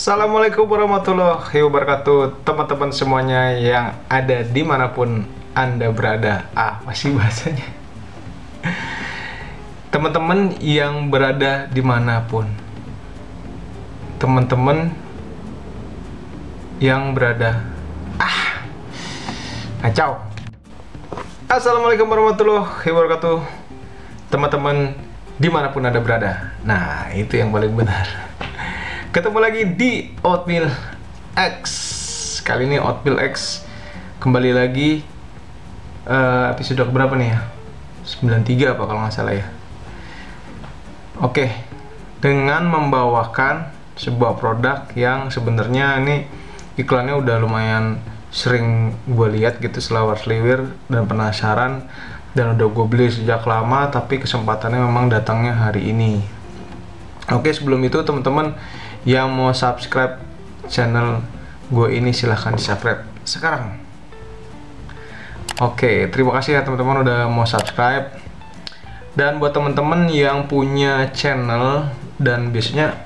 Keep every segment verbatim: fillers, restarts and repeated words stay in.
Assalamualaikum warahmatullahi wabarakatuh, teman-teman semuanya yang ada dimanapun Anda berada. Ah, masih bahasanya. Teman-teman yang berada dimanapun, teman-teman yang berada, ah, kacau. Assalamualaikum warahmatullahi wabarakatuh, teman-teman dimanapun Anda berada. Nah, itu yang paling benar. Ketemu lagi di Oatmeal X. Kali ini Oatmeal X kembali lagi, uh, episode berapa nih ya? sembilan puluh tiga apa kalau nggak salah ya. Oke, dengan membawakan sebuah produk yang sebenarnya ini iklannya udah lumayan sering gue lihat gitu, selawar seliwir, dan penasaran, dan udah gue beli sejak lama, tapi kesempatannya memang datangnya hari ini. Oke, sebelum itu teman-teman yang mau subscribe channel gue ini silahkan di subscribe sekarang. Oke, terima kasih ya teman-teman udah mau subscribe. Dan buat teman-teman yang punya channel dan biasanya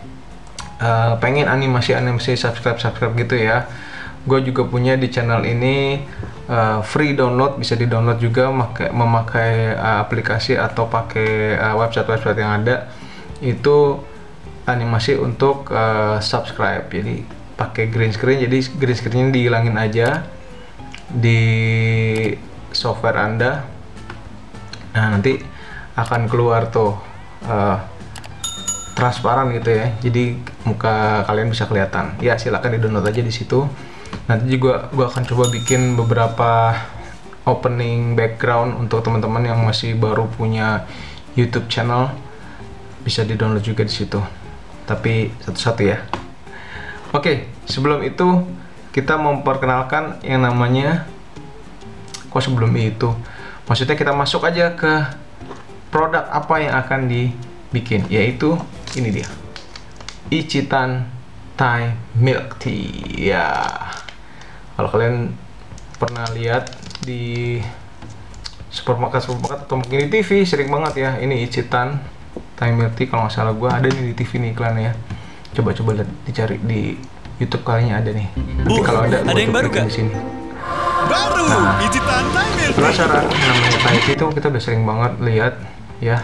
uh, pengen animasi-animasi subscribe-subscribe gitu ya, gue juga punya di channel ini, uh, free download, bisa di download juga memakai, memakai uh, aplikasi atau pakai uh, website-website yang ada. Itu animasi untuk uh, subscribe, jadi pakai green screen. Jadi green screennya dihilangin aja di software Anda. Nah, nanti akan keluar tuh uh, transparan gitu ya, jadi muka kalian bisa kelihatan. Ya, silahkan di download aja di situ. Nanti juga gua akan coba bikin beberapa opening background untuk teman-teman yang masih baru punya YouTube channel, bisa di download juga di situ, tapi satu-satu ya. Oke, sebelum itu kita memperkenalkan yang namanya, kok sebelum itu, maksudnya kita masuk aja ke produk apa yang akan dibikin, yaitu ini dia, Ichitan Thai Milk Tea. Ya, kalau kalian pernah lihat di supermarket supermarket atau mungkin di T V, sering banget ya ini Ichitan Thai Milk Tea. Kalau nggak salah gue ada nih di T V nih iklannya ya. Coba-coba lihat, dicari di YouTube, kalinya ada nih. Nanti kalau ada, ada yang baru kan? Di sini. Baru, nah, Ichitan Thai Milk Tea. penasaran namanya Thai Tea itu kita udah sering banget lihat ya.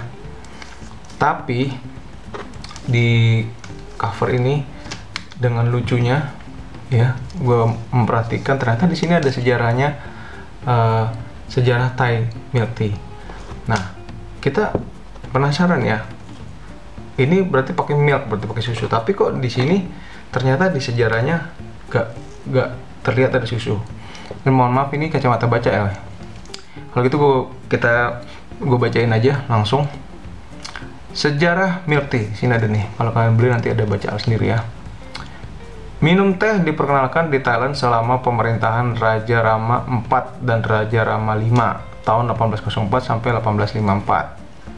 Tapi di cover ini dengan lucunya ya, gue memperhatikan ternyata di sini ada sejarahnya, uh, sejarah Thai Milk Tea. Nah, kita penasaran ya, ini berarti pakai milk, berarti pakai susu, tapi kok di sini ternyata di sejarahnya gak, gak terlihat ada susu. Dan mohon maaf, ini kacamata baca ya. Kalau gitu gue kita gue bacain aja langsung. Sejarah milk tea, sini ada nih, kalau kalian beli nanti ada bacaan sendiri ya. Minum teh diperkenalkan di Thailand selama pemerintahan Raja Rama empat dan Raja Rama lima tahun delapan belas nol empat sampai delapan belas lima puluh empat.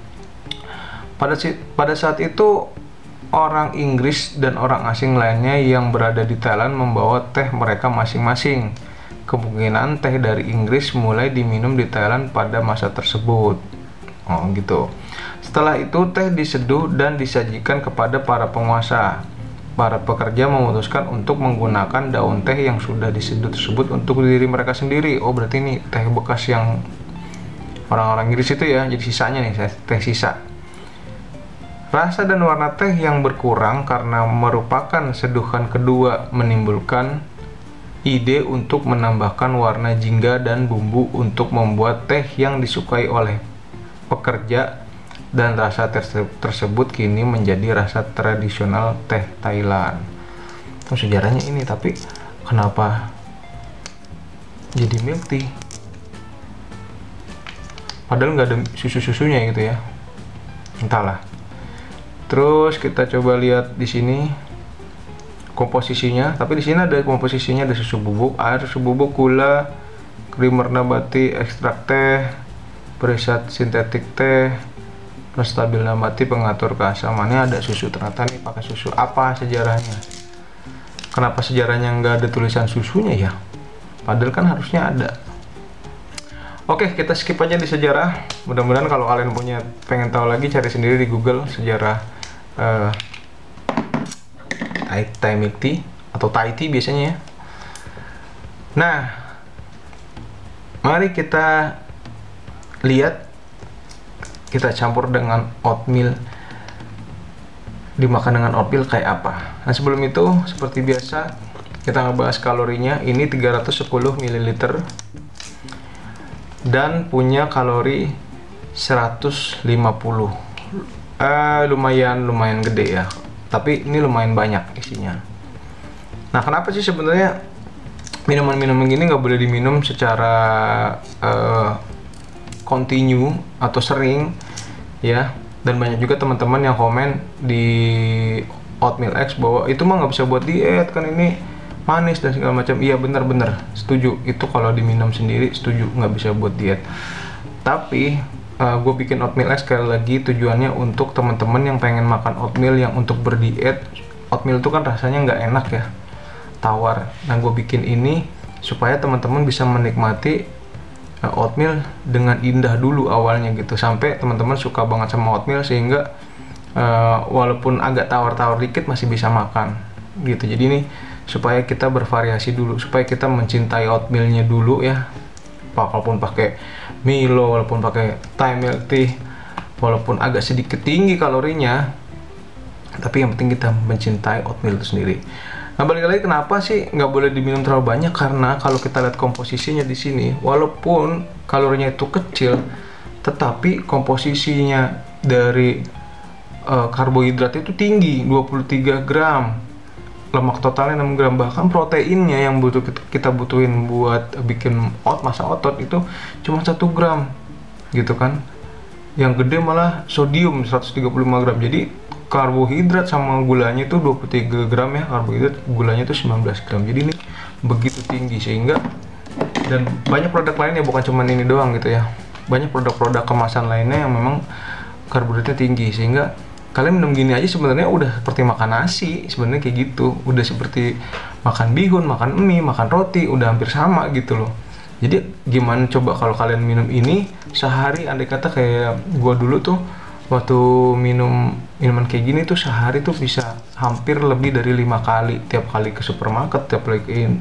Pada, pada saat itu, orang Inggris dan orang asing lainnya yang berada di Thailand membawa teh mereka masing-masing. Kemungkinan teh dari Inggris mulai diminum di Thailand pada masa tersebut. Oh gitu. Setelah itu teh diseduh dan disajikan kepada para penguasa. Para pekerja memutuskan untuk menggunakan daun teh yang sudah diseduh tersebut untuk diri mereka sendiri. Oh, berarti ini teh bekas yang orang-orang Inggris itu ya, jadi sisanya nih, teh sisa. Rasa dan warna teh yang berkurang karena merupakan seduhan kedua menimbulkan ide untuk menambahkan warna jingga dan bumbu untuk membuat teh yang disukai oleh pekerja, dan rasa terse tersebut kini menjadi rasa tradisional teh Thailand. Oh, sejarahnya ini, tapi kenapa jadi milk tea? Padahal nggak ada susu-susunya gitu ya. Entahlah. Terus kita coba lihat di sini komposisinya. Tapi di sini ada komposisinya, ada susu bubuk, air, susu bubuk, gula, krimer nabati, ekstrak teh, perisat sintetik teh, stabil nabati, pengatur keasamannya, ada susu. Ternyata nih pakai susu. Apa sejarahnya? Kenapa sejarahnya nggak ada tulisan susunya ya? Padahal kan harusnya ada. Oke, kita skip aja di sejarah. Mudah-mudahan kalau kalian punya pengen tahu lagi, cari sendiri di Google sejarah uh, Thai, Thai milk tea atau Thai tea biasanya ya. Nah, mari kita lihat, kita campur dengan oatmeal, dimakan dengan oatmeal kayak apa. Nah, sebelum itu seperti biasa kita ngebahas kalorinya. Ini tiga ratus sepuluh mililiter dan punya kalori seratus lima puluh. Eh, lumayan lumayan gede ya, tapi ini lumayan banyak isinya. Nah, kenapa sih sebenarnya minuman-minuman gini nggak boleh diminum secara uh, continue atau sering ya? Dan banyak juga teman-teman yang komen di Oatmeal X bahwa itu mah nggak bisa buat diet, kan ini manis dan segala macam. Iya, bener-bener setuju, itu kalau diminum sendiri setuju nggak bisa buat diet. Tapi uh, gue bikin Oatmeal X sekali lagi tujuannya untuk teman-teman yang pengen makan oatmeal yang untuk berdiet. Oatmeal itu kan rasanya nggak enak ya, tawar. Nah, gue bikin ini supaya teman-teman bisa menikmati uh, oatmeal dengan indah dulu awalnya gitu, sampai teman-teman suka banget sama oatmeal sehingga uh, walaupun agak tawar-tawar dikit masih bisa makan gitu. Jadi ini supaya kita bervariasi dulu, supaya kita mencintai oatmealnya dulu ya. Walaupun pakai Milo, walaupun pakai Thai milk tea, walaupun agak sedikit tinggi kalorinya, tapi yang penting kita mencintai oatmeal itu sendiri. Nah, balik lagi kenapa sih nggak boleh diminum terlalu banyak? Karena kalau kita lihat komposisinya di sini, walaupun kalorinya itu kecil, tetapi komposisinya dari uh, karbohidrat itu tinggi, dua puluh tiga gram. Lemak totalnya enam gram, bahkan proteinnya yang butuh kita butuhin buat bikin ot masa otot itu cuma satu gram gitu kan. Yang gede malah sodium seratus tiga puluh lima gram. Jadi karbohidrat sama gulanya itu dua puluh tiga gram ya, karbohidrat, gulanya itu sembilan belas gram. Jadi ini begitu tinggi sehingga, dan banyak produk lainnya, bukan cuma ini doang gitu ya. Banyak produk-produk kemasan lainnya yang memang karbohidratnya tinggi, sehingga kalian minum gini aja sebenarnya udah seperti makan nasi, sebenarnya kayak gitu. Udah seperti makan bihun, makan mie, makan roti, udah hampir sama gitu loh. Jadi gimana coba kalau kalian minum ini sehari, andai kata kayak gua dulu tuh waktu minum minuman kayak gini tuh sehari tuh bisa hampir lebih dari lima kali. Tiap kali ke supermarket, tiap kali ke in,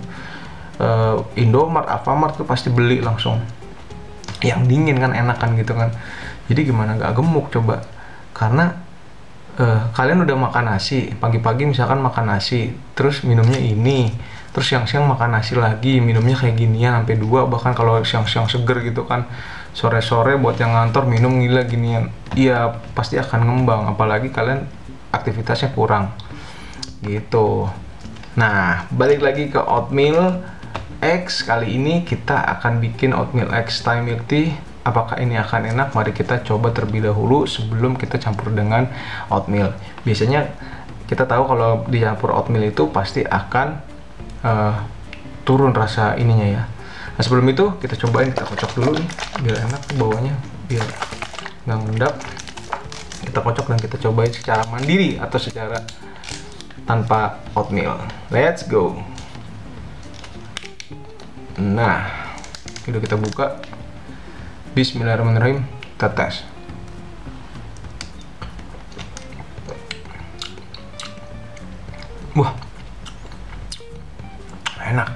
uh, Indomart, Alfamart tuh pasti beli langsung. Yang dingin kan enak kan gitu kan. Jadi gimana gak gemuk coba? Karena Uh, kalian udah makan nasi, pagi-pagi misalkan makan nasi, terus minumnya ini, terus siang-siang makan nasi lagi, minumnya kayak ginian sampai dua, bahkan kalau siang-siang seger gitu kan, sore-sore buat yang ngantor minum gila ginian, iya pasti akan ngembang, apalagi kalian aktivitasnya kurang gitu. Nah, balik lagi ke Oatmeal X, kali ini kita akan bikin Oatmeal X Thai milk tea. Apakah ini akan enak? Mari kita coba terlebih dahulu sebelum kita campur dengan oatmeal. Biasanya kita tahu kalau dicampur oatmeal itu pasti akan uh, turun rasa ininya ya. Nah, sebelum itu kita cobain, kita kocok dulu nih biar enak bawahnya, biar nggak ngendap. Kita kocok dan kita cobain secara mandiri atau secara tanpa oatmeal. Let's go. Nah, udah kita buka. Bismillahirrahmanirrahim, kita tes. Wah, enak.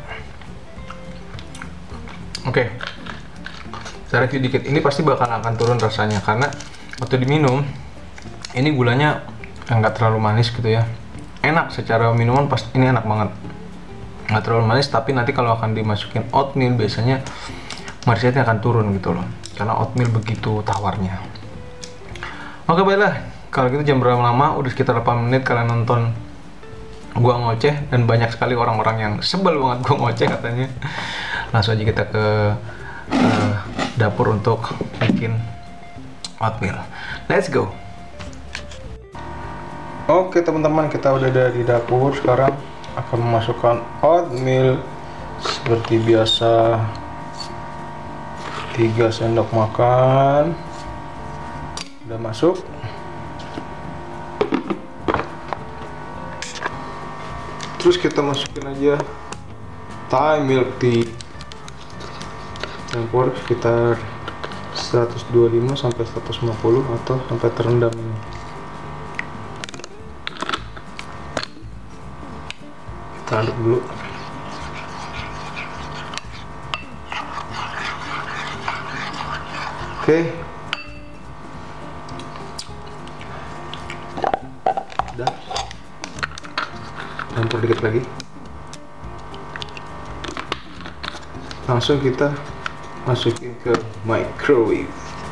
Oke, saya review dikit. Ini pasti bakal akan turun rasanya karena waktu diminum ini gulanya nggak terlalu manis gitu ya. Enak secara minuman, pas ini enak banget. Nggak terlalu manis, tapi nanti kalau akan dimasukin oatmeal biasanya manisnya akan turun gitu loh, karena oatmeal begitu tawarnya. Oke, baiklah, kalau gitu jam berapa lama? Udah sekitar delapan menit kalian nonton gua ngoceh, dan banyak sekali orang-orang yang sebel banget gua ngoceh katanya. Langsung aja kita ke uh, dapur untuk bikin oatmeal. Let's go. Oke teman-teman, kita udah ada di dapur. Sekarang akan memasukkan oatmeal seperti biasa. tiga sendok makan udah masuk. Terus kita masukin aja Thai milk tea, campur sekitar seratus dua puluh lima sampai seratus lima puluh atau sampai terendam ini. Kita aduk dulu. Oke. Udah. Campur dikit lagi. Langsung kita masukin ke microwave.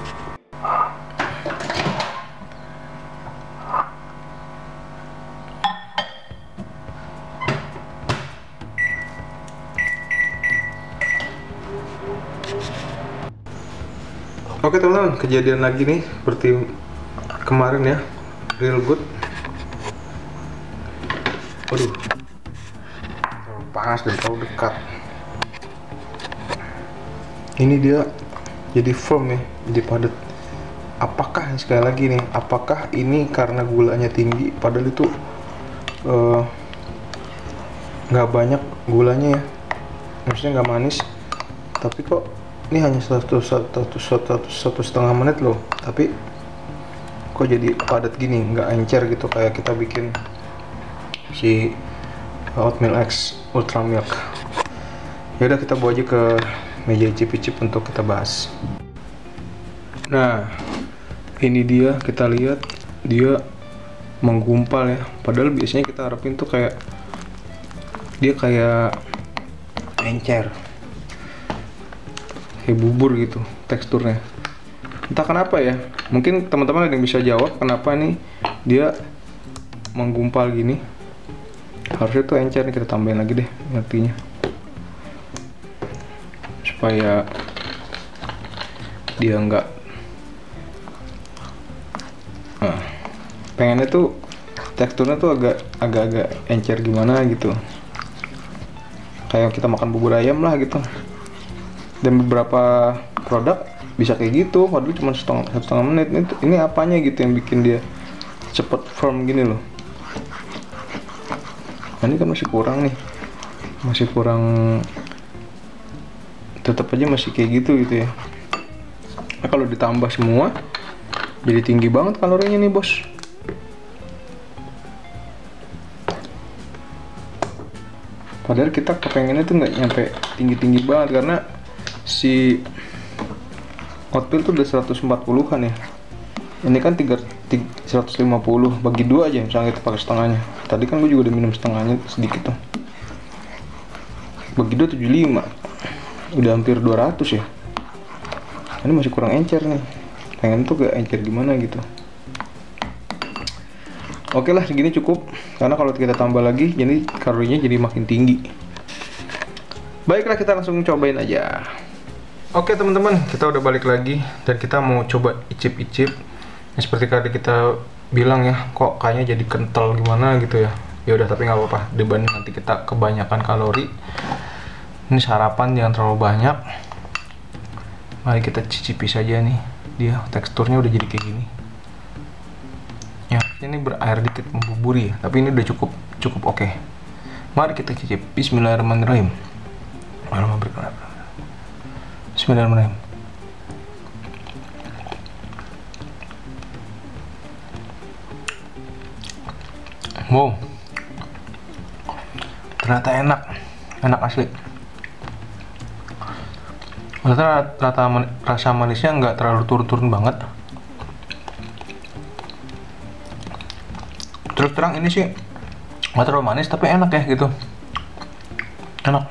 Oke teman-teman, kejadian lagi nih seperti kemarin ya, real good. Waduh, terlalu panas dan terlalu dekat. Ini dia jadi firm ya, jadi padat. Apakah sekali lagi nih, apakah ini karena gulanya tinggi? Padahal itu nggak uh, banyak gulanya ya, maksudnya nggak manis. Tapi kok ini hanya satu satu satu satu setengah menit loh, tapi kok jadi padat gini, nggak encer gitu kayak kita bikin si oatmeal X ultra milk. Ya udah, kita bawa aja ke meja icip-icip untuk kita bahas. Nah, ini dia, kita lihat dia menggumpal ya. Padahal biasanya kita harapin tuh kayak dia kayak encer, kayak bubur gitu teksturnya. Entah kenapa ya, mungkin teman-teman ada yang bisa jawab kenapa nih dia menggumpal gini. Harusnya tuh encer nih, kita tambahin lagi deh ngertinya, supaya dia enggak nah, pengennya tuh teksturnya tuh agak agak-agak encer gimana gitu, kayak kita makan bubur ayam lah gitu. Dan beberapa produk bisa kayak gitu, padahal cuma setengah, setengah menit. Ini, ini apanya gitu yang bikin dia cepet firm gini loh. Nah, ini kan masih kurang nih, masih kurang, tetap aja masih kayak gitu gitu ya. Nah, kalau ditambah semua jadi tinggi banget kalorinya nih bos. Padahal kita kepengennya tuh nggak nyampe tinggi-tinggi banget, karena si oatmeal tuh udah seratus empat puluhan ya. Ini kan tiga, tiga, seratus lima puluh, bagi dua aja misalnya kita pakai setengahnya. Tadi kan gue juga udah minum setengahnya sedikit tuh. Bagi dua tujuh puluh lima, udah hampir dua ratus ya. Ini masih kurang encer nih, pengen tuh gak encer gimana gitu. Oke lah, segini cukup, karena kalau kita tambah lagi jadi kalorinya jadi makin tinggi. Baiklah, kita langsung cobain aja. Oke teman-teman, kita udah balik lagi dan kita mau coba icip-icip. Ya, seperti tadi kita bilang ya, kok kayaknya jadi kental gimana gitu ya. Ya udah, tapi nggak apa-apa, dibanding nanti kita kebanyakan kalori. Ini sarapan jangan terlalu banyak. Mari kita cicipi saja nih. Dia teksturnya udah jadi kayak gini. Ya, ini berair dikit membuburi ya, tapi ini udah cukup cukup oke. Mari kita cicip. Bismillahirrahmanirrahim. Bismillahirrahmanirrahim. Wow, ternyata enak, enak asli. Ternyata rata man, rasa manisnya nggak terlalu turun-turun banget. Terus terang ini sih nggak terlalu manis, tapi enak ya gitu, enak.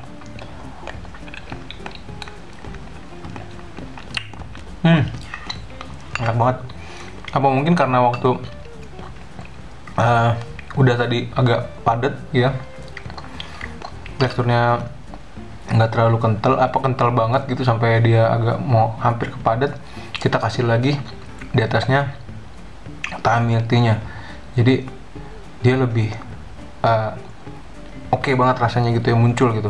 Hmm, enak banget. Apa mungkin karena waktu uh, udah tadi agak padat ya, teksturnya nggak terlalu kental, apa kental banget gitu sampai dia agak mau hampir ke padat. Kita kasih lagi di atasnya tamiyaktinya, jadi dia lebih uh, oke okay banget rasanya gitu ya, muncul gitu.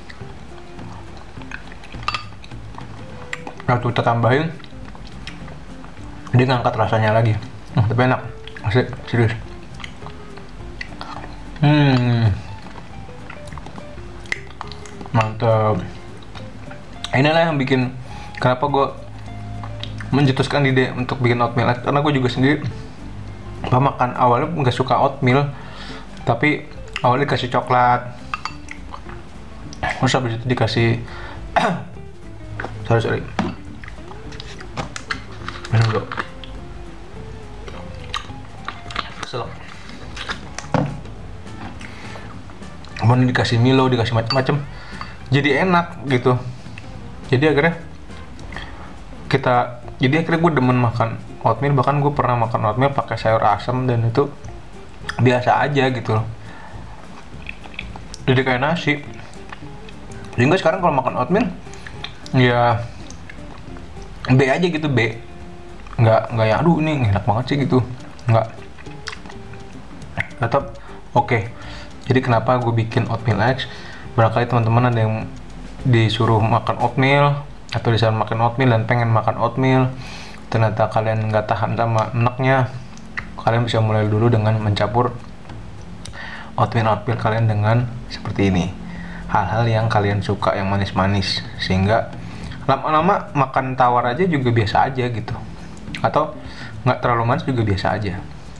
Nah, tuh kita tambahin, dia ngangkat rasanya lagi. Hmm, tapi enak, asli, serius. Hmm, mantap. Inilah yang bikin kenapa gue mencetuskan ide untuk bikin oatmeal, karena gue juga sendiri apa makan awalnya nggak suka oatmeal, tapi awalnya dikasih coklat, Terus habis itu dikasih sorry sorry minum dulu. Keselak. Kemudian dikasih Milo, dikasih macam-macam, jadi enak gitu. Jadi akhirnya kita, jadi akhirnya gue demen makan oatmeal. Bahkan gue pernah makan oatmeal pakai sayur asam dan itu biasa aja gitu loh. Jadi kayak nasi. Sehingga sekarang kalau makan oatmeal ya B aja gitu, B. Nggak nggak yang aduh ini enak banget sih gitu. Nggak. Tetap oke. Okay. Jadi kenapa gue bikin oatmeal X? Barangkali teman-teman ada yang disuruh makan oatmeal atau disuruh makan oatmeal dan pengen makan oatmeal, ternyata kalian nggak tahan sama enaknya, kalian bisa mulai dulu dengan mencampur oatmeal-oatmeal kalian dengan seperti ini. Hal-hal yang kalian suka, yang manis-manis, sehingga lama-lama makan tawar aja juga biasa aja gitu, atau nggak terlalu manis juga biasa aja.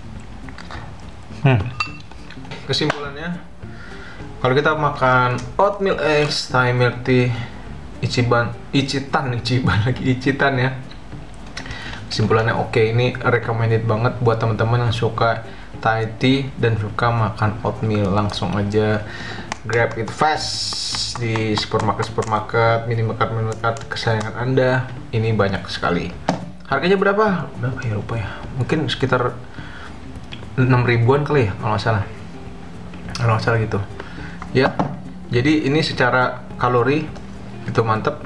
Hmm. Kesimpulannya, kalau kita makan oatmeal X, Thai milk tea, Ichiban, Ichitan, Ichiban lagi Ichitan ya. Kesimpulannya oke, okay, ini recommended banget buat teman-teman yang suka Thai tea dan suka makan oatmeal. Langsung aja grab it fast di supermarket-supermarket, minimarket minimarket kesayangan Anda. Ini banyak sekali. Harganya berapa? Berapa ya lupa ya. Mungkin sekitar enam ribuan kali ya kalau nggak salah. Kalau nggak salah gitu. Ya. Jadi ini secara kalori itu mantep.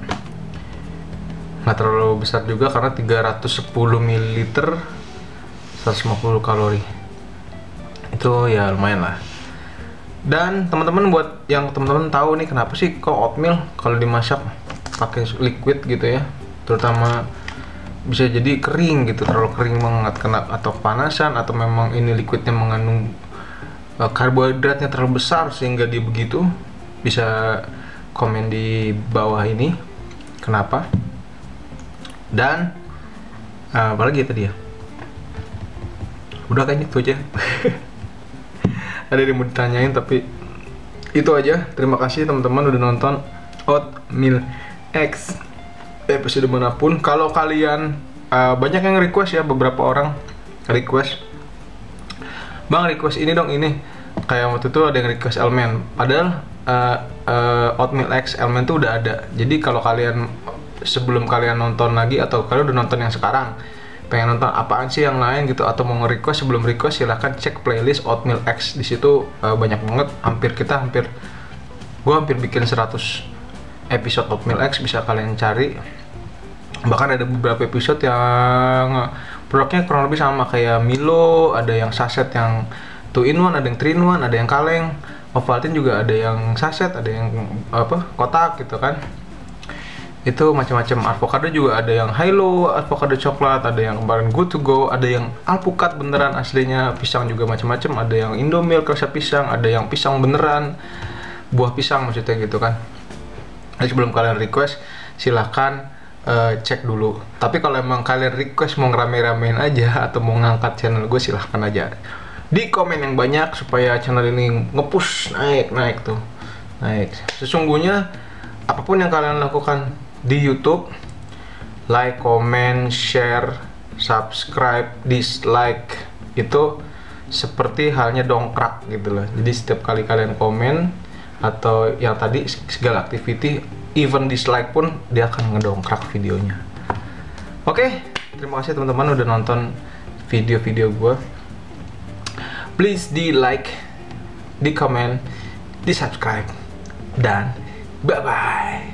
Nggak terlalu besar juga karena tiga ratus sepuluh mililiter, seratus lima puluh kalori. Itu ya lumayan lah. Dan teman-teman buat yang teman-teman tahu nih kenapa sih kok oatmeal kalau dimasak pakai liquid gitu ya, terutama bisa jadi kering gitu, terlalu kering banget kena atau kepanasan, atau memang ini liquidnya mengandung uh, karbohidratnya terlalu besar sehingga dia begitu. Bisa komen di bawah ini kenapa. Dan uh, apalagi tadi ya, udah kayaknya itu aja. Ada yang mau ditanyain tapi itu aja. Terima kasih teman-teman udah nonton Oatmeal X episode manapun. Kalau kalian uh, banyak yang request ya, beberapa orang request, bang request ini dong ini, kayak waktu itu ada yang request Elmen, padahal uh, uh, Oatmeal X Elmen tuh udah ada. Jadi kalau kalian sebelum kalian nonton lagi atau kalian udah nonton yang sekarang pengen nonton apaan sih yang lain gitu, atau mau nge-request, sebelum request silahkan cek playlist Oatmeal X. Di situ uh, banyak banget, hampir kita hampir gua hampir bikin seratus episode Oatmeal X, bisa kalian cari. Bahkan ada beberapa episode yang produknya kurang lebih sama kayak Milo, ada yang saset yang two in one, ada yang three in one, ada yang kaleng. Ovaltine juga ada yang saset, ada yang apa kotak gitu kan. Itu macam-macam. Avocado juga ada yang Hilo, avocado coklat, ada yang kemarin Good to Go, ada yang alpukat beneran aslinya, pisang juga macam-macam, ada yang Indomilk resep pisang, ada yang pisang beneran, buah pisang maksudnya gitu kan. Jadi sebelum kalian request silahkan uh, cek dulu. Tapi kalau emang kalian request mau ngerame-ramein aja atau mau ngangkat channel gue, silahkan aja di komen yang banyak supaya channel ini nge-push naik-naik tuh, naik. Sesungguhnya apapun yang kalian lakukan di YouTube, like, comment, share, subscribe, dislike, itu seperti halnya dongkrak gitu loh. Jadi setiap kali kalian komen atau yang tadi segala activity, even dislike pun dia akan ngedongkrak videonya. Oke, terima kasih teman-teman udah nonton video-video gue. Please di like, di comment, di subscribe, dan bye bye.